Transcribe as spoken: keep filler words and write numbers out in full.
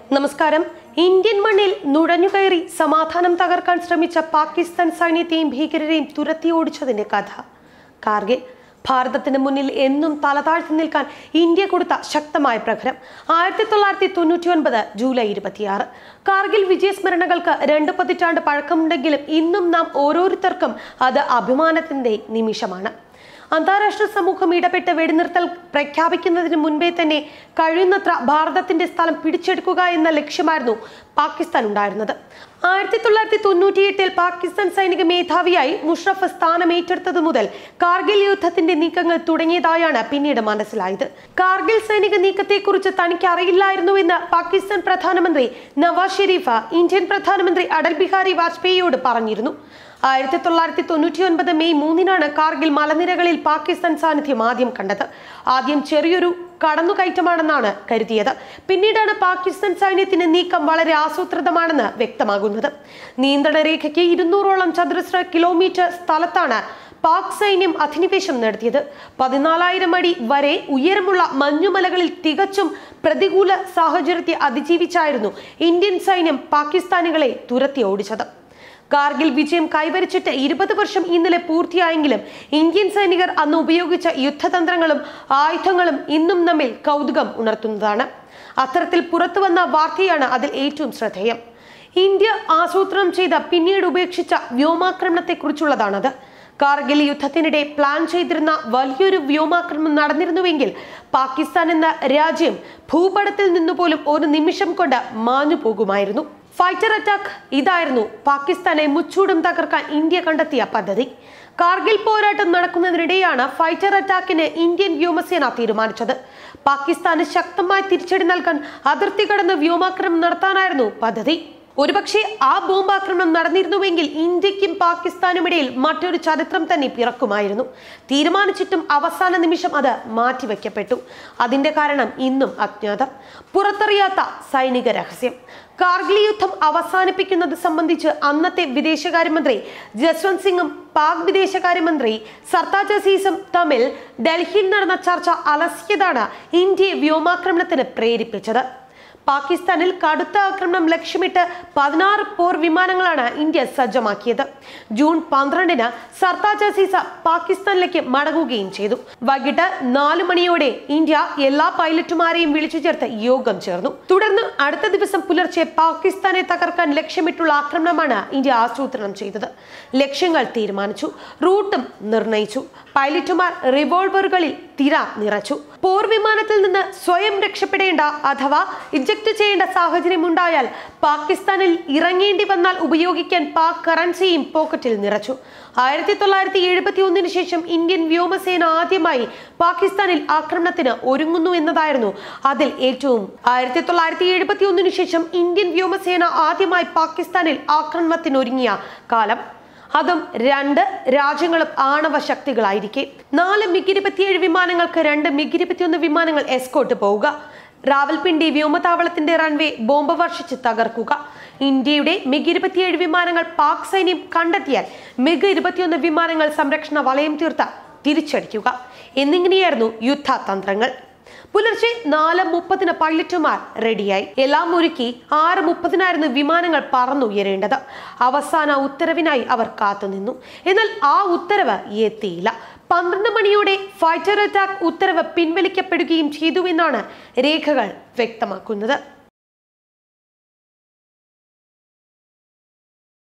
നമസ്കാരം. ഇന്ത്യൻ മണ്ണിൽ നുഴഞ്ഞുകയറി സമാധാനം തകർക്കാൻ ശ്രമിച്ച പാകിസ്ഥാൻ സൈന്യത്തെയും ഭീകരരെയും തുരത്തി ഓടിച്ചതിന്റെ കഥ. കാർഗിൽ ഭാരതത്തിന് മുന്നിൽ എന്നും തലതാഴ്ത്തി നിൽക്കാൻ ഇന്ത്യ കൊടുത്ത ശക്തമായ പ്രഹരം. ആയിരത്തി തൊള്ളായിരത്തി തൊണ്ണൂറ്റി ഒൻപത് ജൂലൈ ഇരുപത്തിയാറ്. കാർഗിൽ വിജയസ്മരണകൾക്ക് രണ്ട് പതിറ്റാണ്ട് പഴക്കമുണ്ടെങ്കിലും ഇന്നും നാം ഓരോരുത്തർക്കും അത് അഭിമാനത്തിന്റെ നിമിഷമാണ്. അന്താരാഷ്ട്ര സമൂഹം ഇടപെട്ട് വെടിനിർത്തൽ പ്രഖ്യാപിക്കുന്നതിന് മുൻപേ തന്നെ കഴിയുന്നത്ര ഭാരതത്തിന്റെ സ്ഥലം പിടിച്ചെടുക്കുക എന്ന ലക്ഷ്യമായിരുന്നു പാകിസ്ഥാൻ ഉണ്ടായിരുന്നത്. ആയിരത്തി തൊള്ളായിരത്തി തൊണ്ണൂറ്റി എട്ടിൽ പാകിസ്ഥാൻ സൈനിക മേധാവിയായി മുഷറഫ് സ്ഥാനം ഏറ്റെടുത്തത് മുതൽ കാർഗിൽ യുദ്ധത്തിന്റെ നീക്കങ്ങൾ തുടങ്ങിയതായാണ് പിന്നീട് മനസ്സിലായത്. കാർഗിൽ സൈനിക നീക്കത്തെക്കുറിച്ച് തനിക്ക് അറിയില്ലായിരുന്നുവെന്ന് പാകിസ്ഥാൻ പ്രധാനമന്ത്രി നവാസ് ഷെരീഫ് ഇന്ത്യൻ പ്രധാനമന്ത്രി അടൽ ബിഹാരി വാജ്പേയിയോട് പറഞ്ഞിരുന്നു. ആയിരത്തി തൊള്ളായിരത്തി തൊണ്ണൂറ്റി ഒൻപത് മെയ് മൂന്നിനാണ് കാർഗിൽ മലനിരകളിൽ പാകിസ്ഥാൻ സാന്നിധ്യം ആദ്യം കണ്ടത്. ആദ്യം ചെറിയൊരു കടന്നുകയറ്റമാണെന്നാണ് കരുതിയത്. പിന്നീടാണ് പാകിസ്ഥാൻ സൈന്യത്തിന്റെ നീക്കം വളരെ ആസൂത്രിതമാണെന്ന് വ്യക്തമാകുന്നത്. നിയന്ത്രണ രേഖയ്ക്ക് ഇരുന്നൂറോളം ചതുരശ്ര കിലോമീറ്റർ സ്ഥലത്താണ് പാക് സൈന്യം അധിനിവേശം നടത്തിയത്. പതിനാലായിരം അടി വരെ ഉയരമുള്ള മഞ്ഞുമലകളിൽ തികച്ചും പ്രതികൂല സാഹചര്യത്തെ അതിജീവിച്ചായിരുന്നു ഇന്ത്യൻ സൈന്യം പാകിസ്ഥാനികളെ തുരത്തി ഓടിച്ചത്. കാർഗിൽ വിജയം കൈവരിച്ചിട്ട് ഇരുപത് വർഷം ഇന്നലെ പൂർത്തിയായെങ്കിലും ഇന്ത്യൻ സൈനികർ അന്ന് ഉപയോഗിച്ച യുദ്ധതന്ത്രങ്ങളും ആയുധങ്ങളും ഇന്നും നമ്മിൽ കൗതുകം ഉണർത്തുന്നതാണ്. അത്തരത്തിൽ പുറത്തു വന്ന വാർത്തയാണ് അതിൽ ഏറ്റവും ശ്രദ്ധേയം. ഇന്ത്യ ആസൂത്രണം ചെയ്ത പിന്നീട് ഉപേക്ഷിച്ച വ്യോമാക്രമണത്തെ കുറിച്ചുള്ളതാണത്. കാർഗിൽ യുദ്ധത്തിനിടെ പ്ലാൻ ചെയ്തിരുന്ന വലിയൊരു വ്യോമാക്രമണം നടന്നിരുന്നുവെങ്കിൽ പാകിസ്ഥാൻ എന്ന രാജ്യം ഭൂപടത്തിൽ നിന്നുപോലും ഒരു നിമിഷം കൊണ്ട് മാഞ്ഞു പോകുമായിരുന്നു. ഫൈറ്റർ അറ്റാക്ക് ഇതായിരുന്നു പാകിസ്ഥാനെ മുച്ചൂടും തകർക്കാൻ ഇന്ത്യ കണ്ടെത്തിയ പദ്ധതി. കാർഗിൽ പോരാട്ടം നടക്കുന്നതിനിടെയാണ് ഫൈറ്റർ അറ്റാക്കിന് ഇന്ത്യൻ വ്യോമസേന തീരുമാനിച്ചത്. പാകിസ്ഥാന് ശക്തമായ തിരിച്ചടി നൽകാൻ അതിർത്തി കടന്ന് വ്യോമാക്രമണം നടത്താനായിരുന്നു പദ്ധതി. ഒരുപക്ഷെ ആ ബോംബാക്രമണം നടന്നിരുന്നുവെങ്കിൽ ഇന്ത്യക്കും പാകിസ്ഥാനും ഇടയിൽ മറ്റൊരു ചരിത്രം തന്നെ പിറക്കുമായിരുന്നു. തീരുമാനിച്ചിട്ടും അവസാന നിമിഷം അത് മാറ്റിവെക്കപ്പെട്ടു. അതിന്റെ കാരണം ഇന്നും അജ്ഞാതം. പുറത്തറിയാത്ത സൈനിക രഹസ്യം. കാർഗിൽ യുദ്ധം അവസാനിപ്പിക്കുന്നത് സംബന്ധിച്ച് അന്നത്തെ വിദേശകാര്യമന്ത്രി ജസ്വന്ത് സിംഗും പാക് വിദേശകാര്യമന്ത്രി സർതാജ് അസീസും തമ്മിൽ ഡൽഹിയിൽ നടന്ന ചർച്ച അലസിയതാണ് ഇന്ത്യയെ വ്യോമാക്രമണത്തിന് പ്രേരിപ്പിച്ചത്. പാകിസ്ഥാനിൽ കടുത്ത ആക്രമണം ലക്ഷ്യമിട്ട് പതിനാറ് പോർ വിമാനങ്ങളാണ് ഇന്ത്യ സജ്ജമാക്കിയത്. ജൂൺ പന്ത്രണ്ടിന് സർതാജ് അസീസ പാകിസ്ഥാനിലേക്ക് മടങ്ങുകയും ചെയ്തു. വൈകിട്ട് നാലു മണിയോടെ ഇന്ത്യ എല്ലാ പൈലറ്റുമാരെയും വിളിച്ചു ചേർത്ത് യോഗം ചേർന്നു. തുടർന്ന് അടുത്ത ദിവസം പുലർച്ചെ പാകിസ്ഥാനെ തകർക്കാൻ ലക്ഷ്യമിട്ടുള്ള ആക്രമണമാണ് ഇന്ത്യ ആസൂത്രണം ചെയ്തത്. ലക്ഷ്യങ്ങൾ തീരുമാനിച്ചു, റൂട്ടും നിർണയിച്ചു. പൈലറ്റുമാർ റിവോൾവറുകളിൽ തിര നിറച്ചു. പോർ വിമാനത്തിൽ നിന്ന് സ്വയം രക്ഷപ്പെടേണ്ട അഥവാ ഇജക്ട് ചെയ്യേണ്ട സാഹചര്യം ഉണ്ടായാൽ പാകിസ്ഥാനിൽ ഇറങ്ങേണ്ടി വന്നാൽ ഉപയോഗിക്കാൻ പാക് കറൻസിയും പോക്കറ്റിൽ നിറച്ചു. ആയിരത്തി തൊള്ളായിരത്തി എഴുപത്തി ഒന്നിന് ശേഷം ഇന്ത്യൻ വ്യോമസേന ആദ്യമായി പാകിസ്ഥാനിൽ ആക്രമണത്തിന് ഒരുങ്ങുന്നു എന്നതായിരുന്നു അതിൽ ഏറ്റവും ആയിരത്തി തൊള്ളായിരത്തി എഴുപത്തി ഒന്നിന് ശേഷം ഇന്ത്യൻ വ്യോമസേന ആദ്യമായി പാകിസ്ഥാനിൽ ആക്രമണത്തിനൊരുങ്ങിയ കാലം. അതും രണ്ട് രാജ്യങ്ങളും ആണവ ശക്തികളായിരിക്കെ. നാല് മിഗ് ഇരുപത്തിയേഴ് വിമാനങ്ങൾക്ക് രണ്ട് മിഗ് ഇരുപത്തിയൊന്ന് വിമാനങ്ങൾ എസ്കോർട്ട് പോവുക. റാവൽപിണ്ടി വ്യോമതാവളത്തിന്റെ റൺവേ ബോംബ് വർഷിച്ച് തകർക്കുക. ഇന്ത്യയുടെ മിഗ് ഇരുപത്തിയേഴ് വിമാനങ്ങൾ പാക് സൈന്യം കണ്ടെത്തിയാൽ മിഗ് ഇരുപത്തിയൊന്ന് വിമാനങ്ങൾ സംരക്ഷണ വലയം തീർത്ത തിരിച്ചടിക്കുക എന്നിങ്ങനെയായിരുന്നു യുദ്ധതന്ത്രങ്ങൾ. പുലർച്ചെ നാല് മുപ്പതിന് പൈലറ്റുമാർ റെഡിയായി. എല്ലാം ഒരുക്കി ആറ് മുപ്പതിനായിരുന്നു വിമാനങ്ങൾ പറന്നുയരേണ്ടത്. അവസാന ഉത്തരവിനായി അവർ കാത്തുനിന്നു. എന്നാൽ ആ ഉത്തരവ് എത്തിയില്ല. പന്ത്രണ്ട് മണിയോടെ ഫൈറ്റർ അറ്റാക്ക് ഉത്തരവ് പിൻവലിക്കപ്പെടുകയും ചെയ്തുവെന്നാണ് രേഖകൾ വ്യക്തമാക്കുന്നത്.